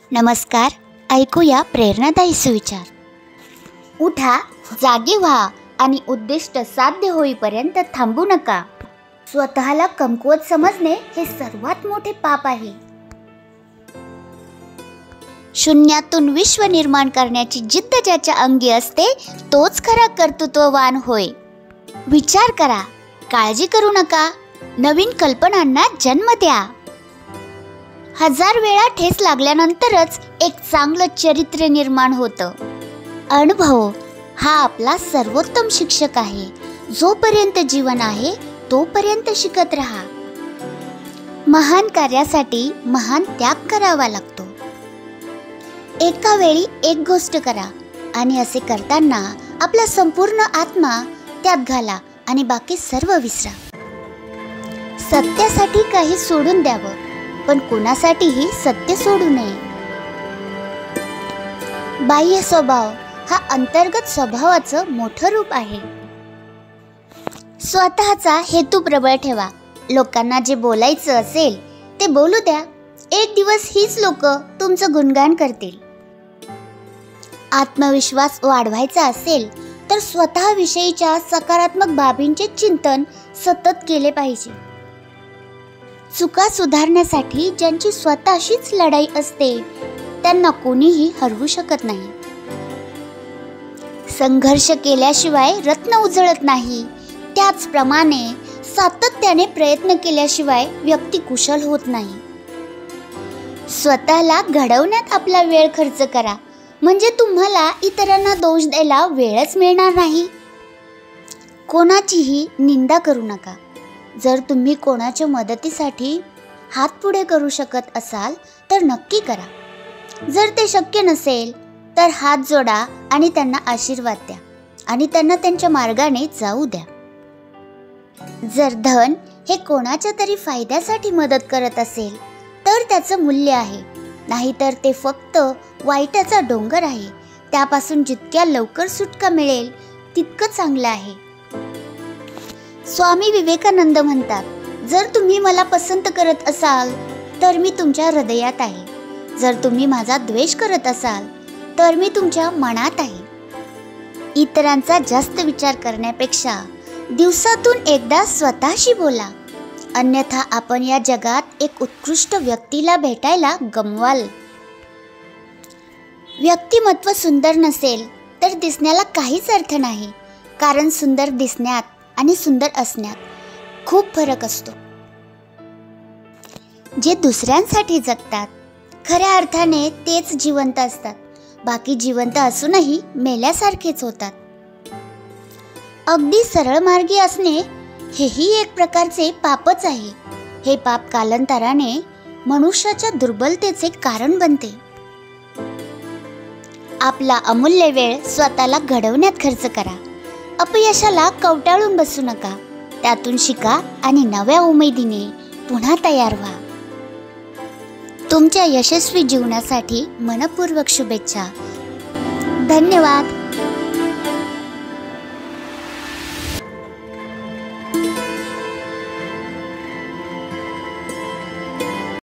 नमस्कार. ऐकूया प्रेरणादायी सुविचार. उठा, जागे व्हा आणि उद्दिष्ट साध्य होईपर्यंत थांबू नका. स्वतःला कमकुवत समजणे हे सर्वात मोठे पाप आहे. शून्यातून विश्व निर्माण करण्याची जिद्द ज्याच्या अंगी असते तोच खरा कर्तृत्ववान होय. विचार करा, काळजी करू नका, नवीन कल्पनांना जन्म द्या. 1000 वेळा ठेच लागल्यानंतरच एक चांगलं चरित्र निर्माण होतं. अनुभव हा आपला सर्वोत्तम शिक्षक आहे. जोपर्यंत जीवन आहे तोपर्यंत शिकत राहा. महान कार्यासाठी महान त्याग करावा लागतो. एका वेळी एक गोष्ट करा आणि असे करताना आपला संपूर्ण आत्मा त्यात घाला आणि बाकी सर्व विसरा. सत्यासाठी काही सोडून द्यावं, पण कोणासाठीही सत्य सोडू नये. बाह्य स्वभाव हा अंतर्गत स्वभावाचं मोठं रूप आहे. स्वतःचा हेतू प्रबळ ठेवा. लोकांना जे बोलायचं असेल ते बोलू द्या. एक दिवस हीच लोक तुमचं गुणगान करतील. आत्मविश्वास वाढवायचा असेल तर स्वतःविषयीच्या सकारात्मक बाबींचे चिंतन सतत केले पाहिजे. चुका सुधारण्यासाठी ज्यांची स्वतःशीच लढाई असते त्यांना कोणीही हरवू शकत नाही. संघर्ष केल्याशिवाय रत्न उजळत नाही, त्याचप्रमाणे सातत्याने प्रयत्न केल्याशिवाय व्यक्ती कुशल होत नाही. स्वतःला घडवण्यात आपला वेळ खर्च करा, म्हणजे तुम्हाला इतरांना दोष द्यायला वेळच मिळणार नाही. कोणाचीही निंदा करू नका. जर तुम्ही कोणाच्या मदतीसाठी हात पुढे करू शकत असाल तर नक्की करा. जर ते शक्य नसेल तर हात जोडा आणि त्यांना आशीर्वाद द्या आणि त्यांना त्यांच्या मार्गाने जाऊ द्या. जर धन हे कोणाच्या तरी फायद्यासाठी मदत करत असेल तर त्याचं मूल्य आहे, नाहीतर ते फक्त वाईटाचा डोंगर आहे. त्यापासून जितक्या लवकर सुटका मिळेल तितकं चांगलं आहे. स्वामी विवेकानंद म्हणतात, जर तुम्ही मला पसंत करत असाल तर मी तुमच्या हृदयात आहे. जर तुम्ही माझा द्वेष करत असाल तर मी तुमच्या मनात आहे. इतरांचा जास्त विचार करण्यापेक्षा दिवसातून एकदा स्वतःशी बोला, अन्यथा आपण या जगात एक उत्कृष्ट व्यक्तीला भेटायला गमवाल. व्यक्तिमत्व सुंदर नसेल तर दिसण्याला काहीच अर्थ नाही, कारण सुंदर दिसण्यात आणि सुंदर असण्यात खूप फरक असतो. जे दुसऱ्यांसाठी जगतात खऱ्या अर्थाने तेच जिवंत असतात. बाकी जिवंत असूनही मेल्यासारखेच होतात. अगदी सरळ मार्गी असणे हेही एक प्रकारचे पापच आहे. हे पाप कालांतराने मनुष्याच्या दुर्बलतेचे कारण बनते. आपला अमूल्य वेळ स्वतःला घडवण्यात खर्च करा. अपयशाला कवटाळून बसू नका. त्यातून शिका आणि नव्या उमेदीने पुन्हा तयार व्हा. तुमच्या यशस्वी जीवनासाठी मनपूर्वक शुभेच्छा. धन्यवाद.